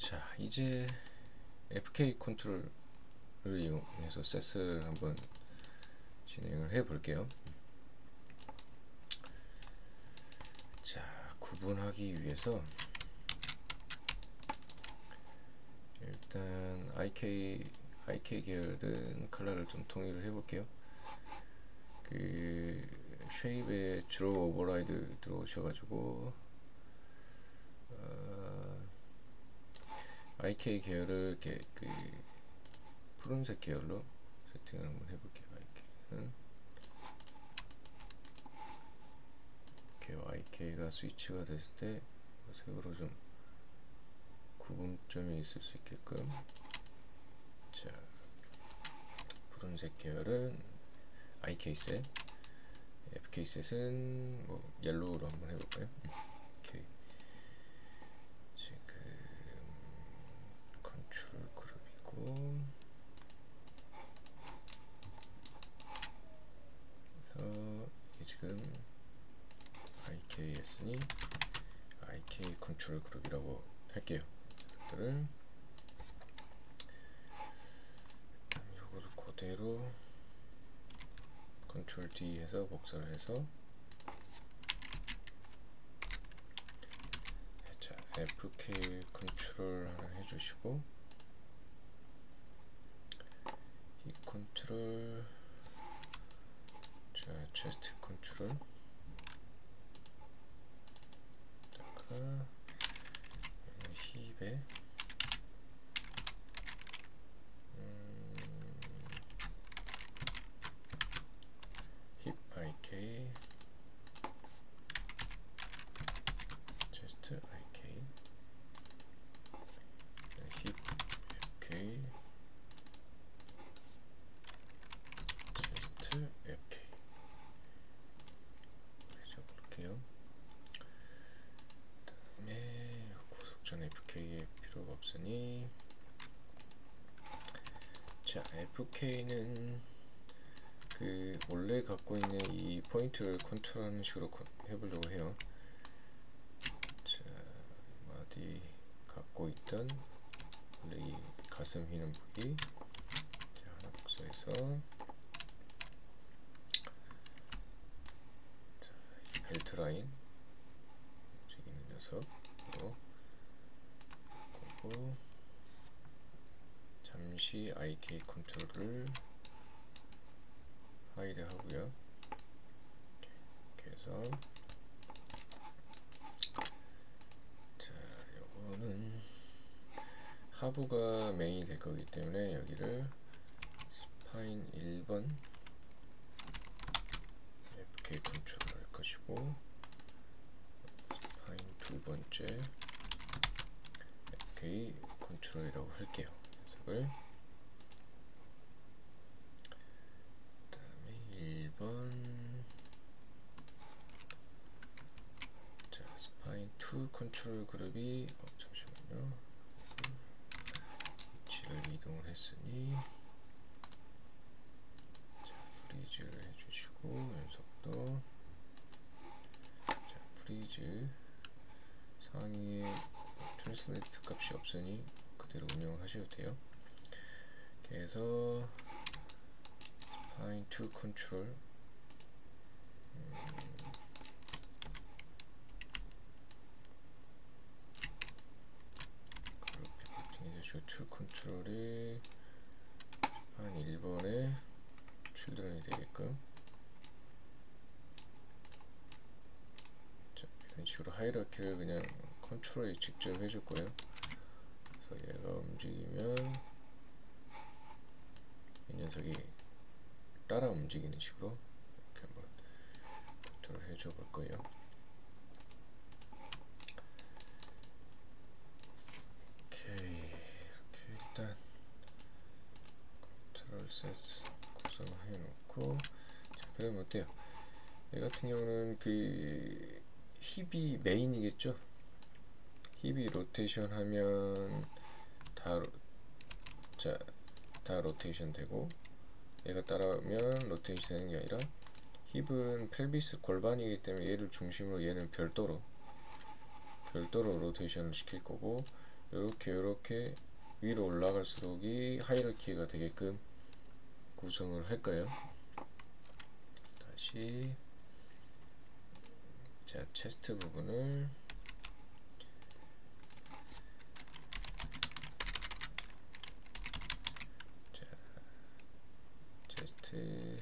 자, 이제 FK 컨트롤을 이용해서 셋을 한번 진행을 해 볼게요. 자, 구분하기 위해서 일단 IK 계열은 컬러를 좀 통일을 해 볼게요. 그 쉐입에 주로 오버라이드 들어오셔가지고 IK 계열을 이렇게 그 푸른색 계열로 세팅을 한번 해볼게요. IK는 IK가 스위치가 됐을 때 색으로 좀 구분점이 있을 수 있게끔, 자, 푸른색 계열은 IK 셋, FK 셋은 뭐 옐로우로 한번 해볼까요? 오케이. 지금 컨트롤 그룹이고, 그래서 이게 지금 IK였으니 IK 컨트롤 그룹이라고 할게요. 이것들을 이거를 그대로 컨트롤 D 해서 복사를 해서, 자, FK 컨트롤 하나 해주시고, 이 컨트롤, 자, 체스트 컨트롤, 다가 힙에 힙 IK, 체스트 IK, 힙 FK, 체스트 FK 해줘볼게요. 그 다음에 고속전 FK에 필요가 없으니, 자, FK는 그 원래 갖고 있는 이 포인트를 컨트롤하는 식으로 해보려고 해요. 자, 마디 갖고 있던 원래 이 가슴 휘는 부위, 자, 하나 복사해서, 자, 이 벨트 라인 움직이는 녀석으로 보고, 잠시 IK 컨트롤을 하이드 하고요. 이렇게 해서, 자, 요거는 하부가 메인이 될 거기 때문에 여기를 스파인 1번 FK 컨트롤 할 것이고, 스파인 2번째 FK 컨트롤이라고 할게요. 녀석을. 그 다음에 1번, 자, 스파인 2 컨트롤 그룹이 잠시만요, 위치를 이동을 했으니, 자, 프리즈를 해주시고, 연속도, 자, 프리즈 상위에 트랜슬레이트 값이 없으니 그대로 운영을 하셔도 돼요. 이렇게 해서 스파인 2 컨트롤, 그룹 피버팅이 되시고, 2 컨트롤이 한 1번에 출드런이 되게끔, 자, 이런 식으로 하이라키를 그냥 컨트롤이 직접 해줄 거예요. 그래서 얘가 움직이면 이 녀석이 따라 움직이는 식으로 이렇게 한번 컨트롤 해줘 볼 거예요. 오케이, 이렇게 일단 컨트롤 셋 구성을 해놓고, 자, 그러면 어때요? 얘 같은 경우는 그 힙이 메인이겠죠? 힙이 로테이션 하면 다 로테이션 되고, 얘가 따라오면 로테이션 되는 게 아니라, 힙은 펠비스 골반이기 때문에 얘를 중심으로 얘는 별도로 로테이션을 시킬 거고, 요렇게 위로 올라갈수록 이 하이라키가 되게끔 구성을 할 거예요. 다시 자, 체스트 부분을 자, 체스트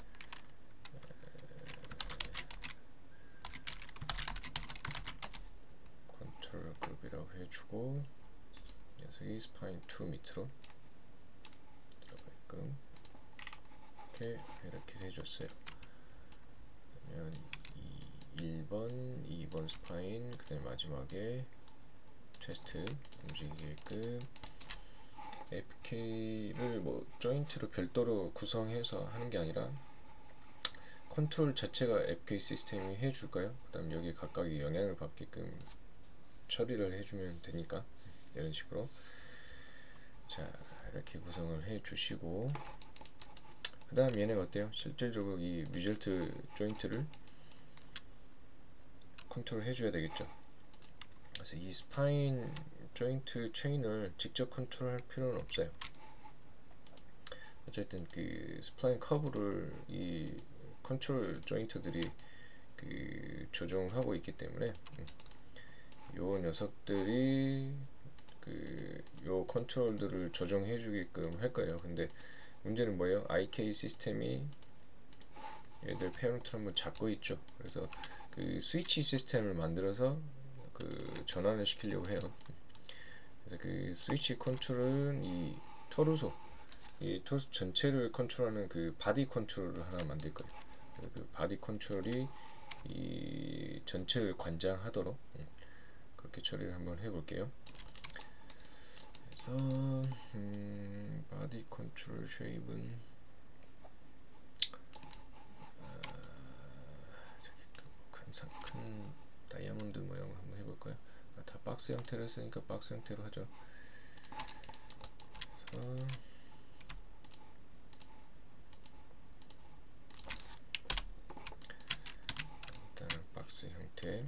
컨트롤 그룹이라고 해주고 녀석이 스파인 2 밑으로 들어가게끔 이렇게 해줬어요. 그러면 1번, 2번 스파인, 그 다음에 마지막에 체스트 움직이게끔 FK를 뭐 조인트로 별도로 구성해서 하는 게 아니라 컨트롤 자체가 FK 시스템이 해줄까요? 그 다음 여기 각각의 영향을 받게끔 처리를 해주면 되니까 이런 식으로 자 이렇게 구성을 해주시고 그 다음 얘네가 어때요? 실질적으로 이 리절트 조인트를 컨트롤 해줘야 되겠죠. 그래서 이 스파인 조인트 체인을 직접 컨트롤 할 필요는 없어요. 어쨌든 그 스플라인 커브를 이 컨트롤 조인트들이 그 조정하고 있기 때문에 요 녀석들이 요 컨트롤들을 조정해 주게끔 할 거예요. 근데 문제는 뭐예요? IK 시스템이 얘들 페어런트를 한번 잡고 있죠. 그래서 그 스위치 시스템을 만들어서 그 전환을 시키려고 해요. 그래서 그 스위치 컨트롤은 이 토르소 전체를 컨트롤하는 그 바디 컨트롤을 하나 만들 거예요. 그 바디 컨트롤이 이 전체를 관장하도록 그렇게 처리를 한번 해볼게요. 그래서 바디 컨트롤 쉐입은 큰 다이아몬드 모양으로 한번 해볼까요? 다 박스 형태로 했으니까 박스 형태로 하죠. 그래서 일단은 박스 형태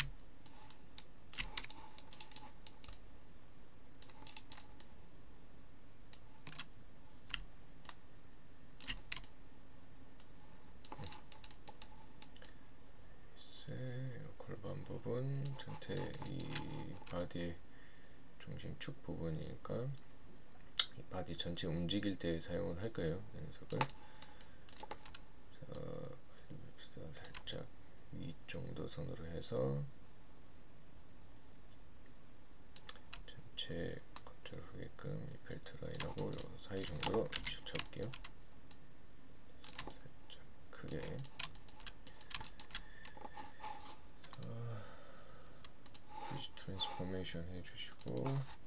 골반 부분 전체 이 바디의 중심축 부분이니까 이 바디 전체 움직일 때 사용을 할 거예요. 이 녀석을. 그래서 살짝 위 정도 선으로 해서 전체 컨트롤 하게끔 이 벨트 라인하고 요 사이 정도로 잡을게요. 살짝 크게. 브리지 트랜스포메이션 해주시고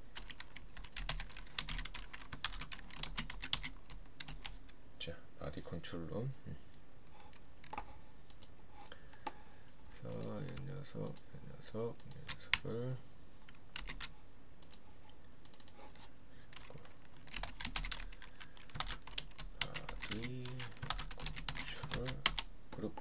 자 바디 컨트롤로 그래서 이 녀석을 바디 컨트롤 그룹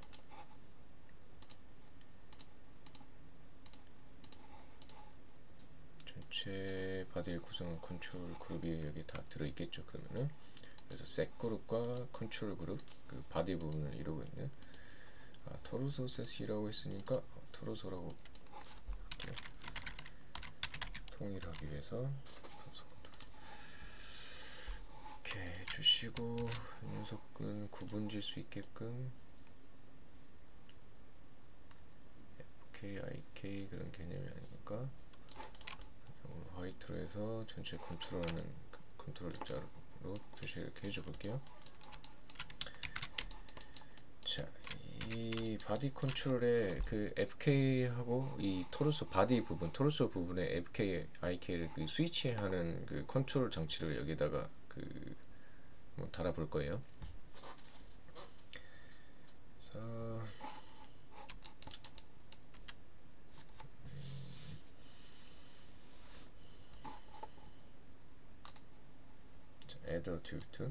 전체 바디를 구성한 컨트롤 그룹이 여기 다 들어있겠죠. 그러면은 그래서 셋 그룹과 컨트롤 그룹 그 바디 부분을 이루고 있는 토르소 셋이라고 했으니까 토르소라고 할게요. 통일하기 위해서 이렇게 해주시고 이 녀석은 구분질 수 있게끔 FK, IK 그런 개념이 아니니까 화이트로 해서 전체 컨트롤하는 컨트롤 자로 표시를 이렇게 해줘 볼게요. 자, 이 바디 컨트롤에 그 FK하고 이 토르소 바디 부분, 토르소 부분에 FK, IK를 그 스위치하는 그 컨트롤 장치를 여기다가 그 한번 달아볼 거예요. 그래서 add 튜트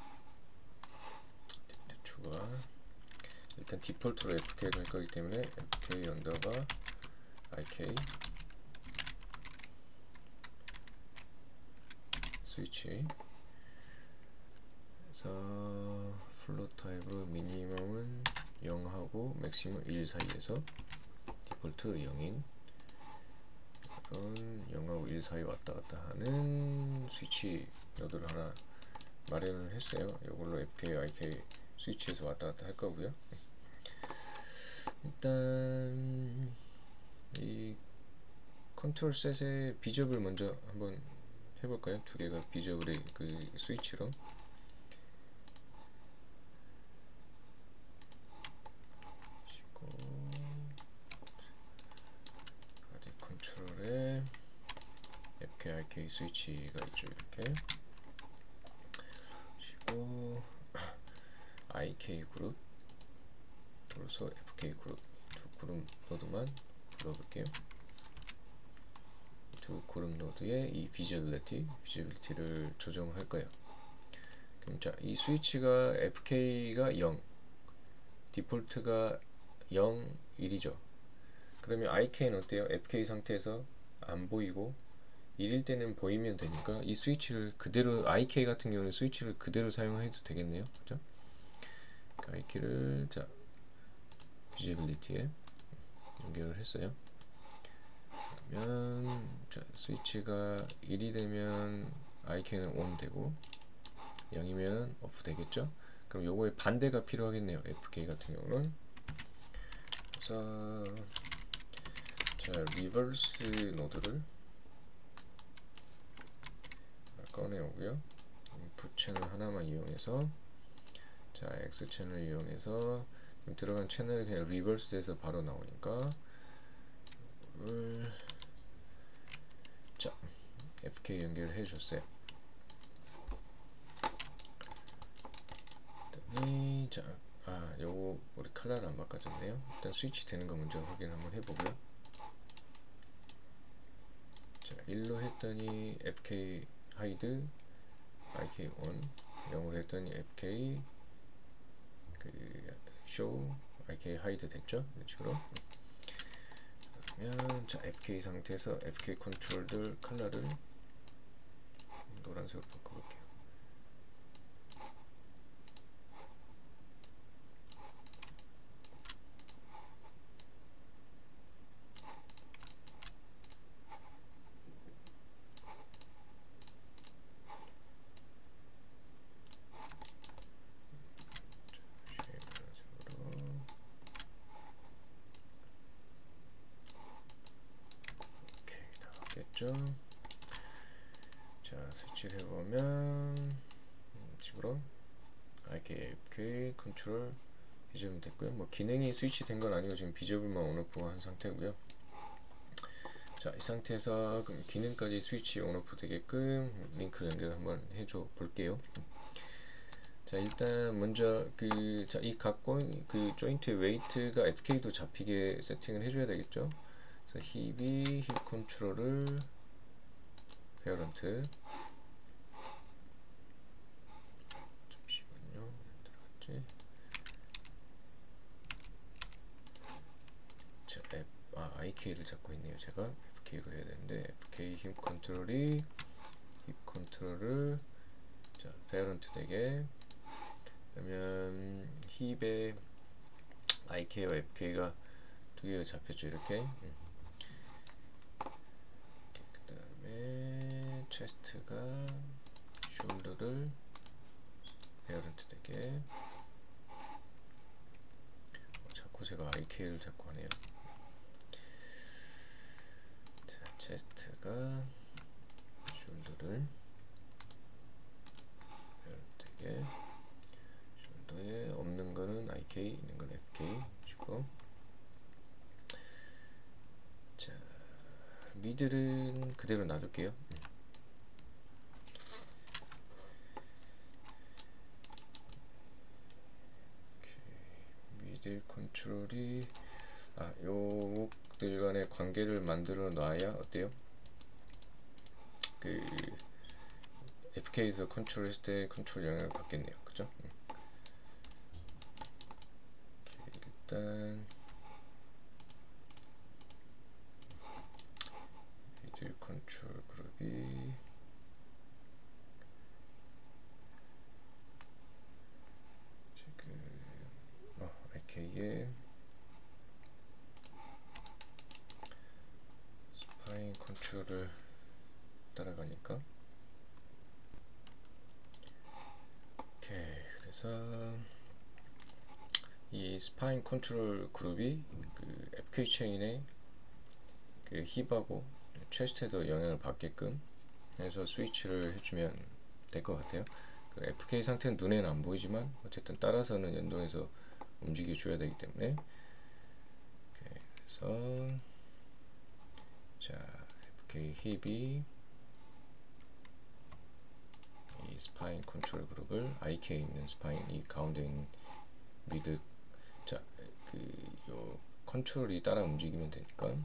추가 일단 디폴트로 FK를 할 거기 때문에 FK 언더바 IK 스위치. 그래서 플로 타입으로 미니멈은 0하고 맥시멈 1 사이에서 디폴트 0인 그런 0하고 1 사이 왔다 갔다 하는 스위치 노드를 하나 마련을 했어요. 이걸로 FK, IK 스위치에서 왔다 갔다 할 거고요. 일단 이 컨트롤 셋의 비접을 먼저 한번 해볼까요? 두 개가 비접의 그 스위치로. 바디 컨트롤에 FK, IK 스위치가 있죠. 이렇게. 그리고 IK 그룹, 그래서 FK 그룹 두 그룹 노드만 불러볼게요. 두 그룹 노드의 이 비저빌리티를 조정을 할 거예요. 그럼 자, 이 스위치가 FK가 0, 디폴트가 0, 1이죠. 그러면 IK는 어때요? FK 상태에서 안 보이고 1일 때는 보이면 되니까 이 스위치를 그대로, IK 같은 경우는 스위치를 그대로 사용해도 되겠네요. 그죠? IK를 자, 비저빌리티에 연결을 했어요. 그러면 자, 스위치가 1이 되면 IK는 ON 되고 0이면 OFF 되겠죠? 그럼 요거의 반대가 필요하겠네요. FK 같은 경우는. 그래서 자, 리버스 노드를 꺼내오고요. 인풋 채널 하나만 이용해서 자, X 채널 이용해서 들어간 채널이 그냥 리버스돼서 바로 나오니까 자, FK 연결해 줬어요. 자, 요거 우리 컬러를 안 바꿔줬네요. 일단 스위치 되는 거 먼저 확인 한번 해보고요. 자, 1로 했더니 FK 하이드, IK ON, 0으로 했더니 FK show, IK 하이드 됐죠? 이런 식으로. 그러면 자, FK 상태에서 FK 컨트롤들 컬러를 노란색으로 바꿔볼게요. 자, 스위치를 해보면 식으로 IK, FK 컨트롤 비저블 됐고요. 뭐 기능이 스위치 된 건 아니고 지금 비저블만 온오프 한 상태고요. 자, 이 상태에서 그럼 기능까지 스위치 온오프 되게끔 링크를 연결 한번 해줘 볼게요. 자, 일단 먼저 자, 이 각고 그 조인트 웨이트가 FK도 잡히게 세팅을 해줘야 되겠죠. 그래서 힙 컨트롤을 페어런트, 잠시만요, 들어갔지? 자, IK를 잡고 있네요. 제가 FK로 해야 되는데 FK 힙 컨트롤이 힙 컨트롤을 자, 페어런트 되게, 그러면 힙에 IK와 FK가 두 개가 잡혔죠. 이렇게. 그 다음에 체스트가 숄더를 페어런트 되게. 자꾸 제가 IK를 자꾸 하네요. 자, 체스트가 숄더를 페어런트 되게. 숄더에 없는 거는 IK, 있는 건 FK 주고. 자, 미들은 그대로 놔둘게요. 미들 컨트롤이 요들 간의 관계를 만들어 놔야 어때요? 그 FK에서 컨트롤 했을 때 컨트롤 영향을 받겠네요. 그죠? 일단 미들 컨트롤 그룹이 따라가니까. 오케이. 그래서 이 스파인 컨트롤 그룹이 그 FK 체인의 그 힙하고 체스트에도 영향을 받게끔 해서 스위치를 해주면 될 것 같아요. 그 FK 상태는 눈에는 안 보이지만 어쨌든 따라서는 연동해서 움직여 줘야 되기 때문에. 그래서 자, FK 힙이 이 스파인 컨트롤 그룹을 IK 있는 스파인 이 가운데 있는 미드, 자, 그 요 컨트롤이 따라 움직이면 되니까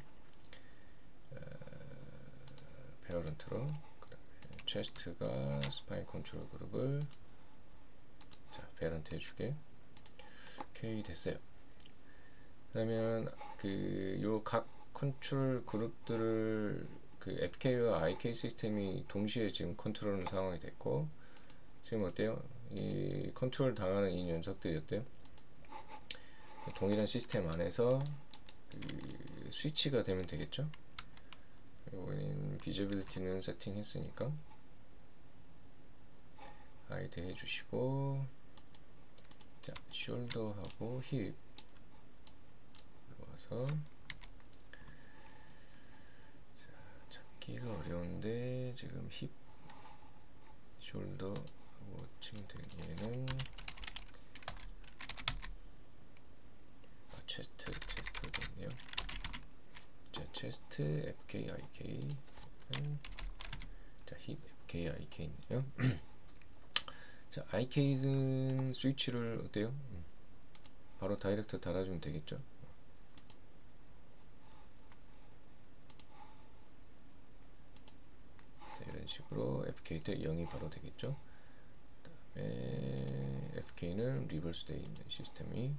페어런트로, 그다음에 체스트가 스파인 컨트롤 그룹을 자 페어런트 해주게. 오케이, 됐어요. 그러면 그 요 각 컨트롤 그룹들을 그 FK와 IK 시스템이 동시에 지금 컨트롤하는 상황이 됐고, 지금 어때요? 이 컨트롤 당하는 이 녀석들이 어때요? 동일한 시스템 안에서 그 스위치가 되면 되겠죠? 이번엔 비저빌리티는 세팅했으니까 하이드 해주시고, 자 숄더하고 힙 와서, 자 찾기가 어려운데 지금 힙 숄더하고 칭되기에는 체스트가 있네요. 자 체스트 FK IK, 자 힙 FK IK 있네요. 자 IK는 스위치를 어때요? 바로 다이렉트 달아주면 되겠죠. 자, 이런 식으로 FK 때 0이 바로 되겠죠. 그 다음에 FK는 리버스 되어 있는 시스템이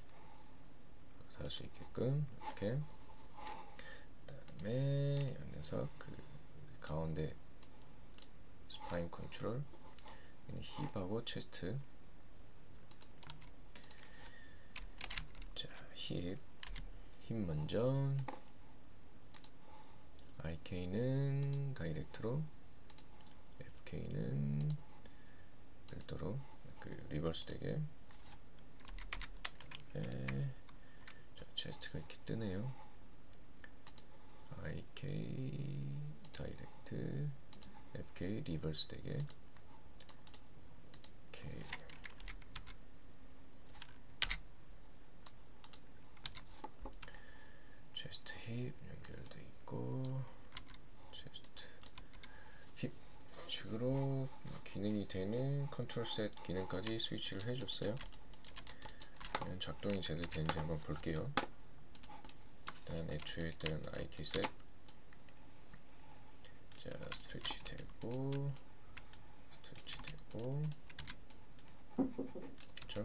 달 수 있게끔 이렇게. 그 다음에 이 녀석 그 가운데 스파인 컨트롤 힙하고 체스트, 자 힙 먼저, IK는 다이렉트로, FK는 별도로 그 리버스 되게. 자 체스트가 이렇게 뜨네요. IK 다이렉트, FK 리버스 되게. 오케이. 체스트 힙 연결돼 있고, 체스트 힙 식으로 기능이 되는 컨트롤 셋 기능까지 스위치를 해줬어요. 그러면 작동이 제대로 되는지 한번 볼게요. 일단 애초에 있던 IK 셋, 자 스트레치 되고, 그쵸?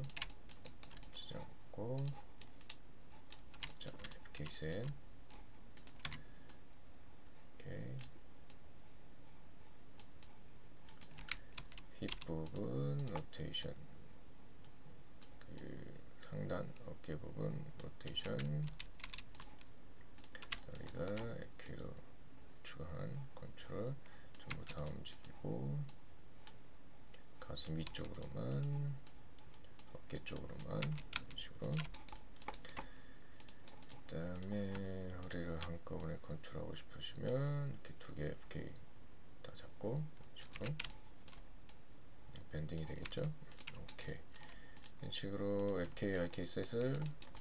지정고, 자 FK 셋, 오케이. 힙 부분 로테이션, 그 상단 어깨 부분 로테이션, 우리가 FK로 추가한 컨트롤 전부 다 움직이고, 가슴 위쪽으로만, 어깨 쪽으로만 이런 식으로. 그 다음에 허리를 한꺼번에 컨트롤하고 싶으시면 이렇게 두 개 FK 다 잡고 이런 식으로 밴딩이 되겠죠. 오케이. 이런 식으로 FK IK 셋을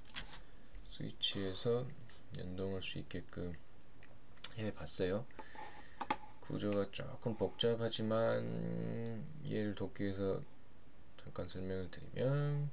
스위치에서 연동할 수 있게끔 해봤어요. 구조가 조금 복잡하지만 이해를 돕기 위해서 잠깐 설명을 드리면,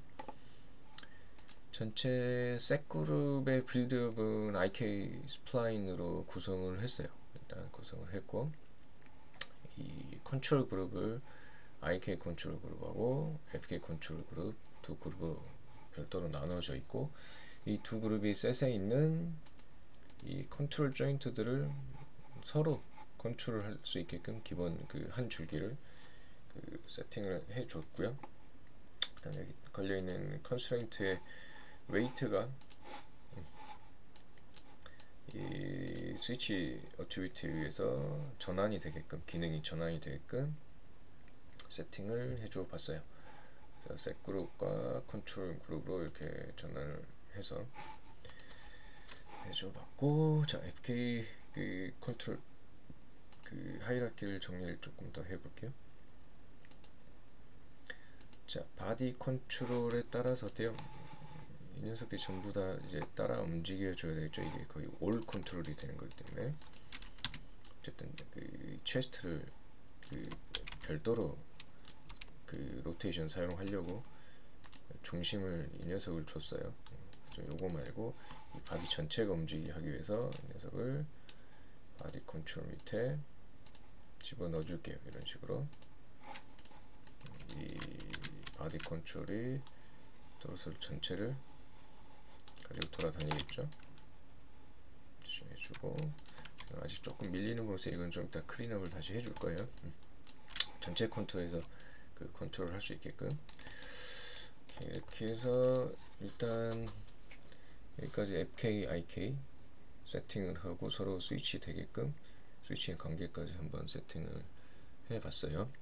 전체 셋 그룹의 빌드업은 IK 스플라인으로 구성을 했어요. 일단 구성을 했고, 이 컨트롤 그룹을 IK 컨트롤 그룹하고 FK 컨트롤 그룹 두 그룹으로 별도로 나눠져 있고, 이 두 그룹이 셋에 있는 이 컨트롤 조인트들을 서로 컨트롤할 수 있게끔 기본 그 한 줄기를 그 세팅을 해줬고요. 그다음 여기 걸려 있는 컨스트레인트의 웨이트가 이 스위치 어튜비티에 의해서 전환이 되게끔, 기능이 전환이 되게끔 세팅을 해줘 봤어요. 그래서 셋 그룹과 컨트롤 그룹으로 이렇게 전환을 해서 해줘 봤고, 자 FK 그 컨트롤 그 하이라키를 정리를 조금 더 해볼게요. 자, 바디 컨트롤에 따라서 어때요? 이 녀석들이 전부 다 이제 따라 움직여줘야 되겠죠. 이게 거의 올 컨트롤이 되는 거기 때문에. 어쨌든 그 체스트를 그 별도로 그 로테이션 사용하려고 중심을 이 녀석을 줬어요. 요거 말고 이 바디 전체가 움직이게 하기 위해서 이 녀석을 바디 컨트롤 밑에 집어넣어 줄게요. 이런 식으로 이 바디 컨트롤이 도르설 전체를 가지고 돌아다니겠죠. 해주고, 아직 조금 밀리는 곳에 이건 좀 이따 클린업을 다시 해줄 거예요. 전체 컨트롤에서 그 컨트롤 할 수 있게끔. 이렇게 해서 일단 여기까지 FK, IK 세팅을 하고 서로 스위치 되게끔 스위치 관계까지 한번 세팅을 해봤어요.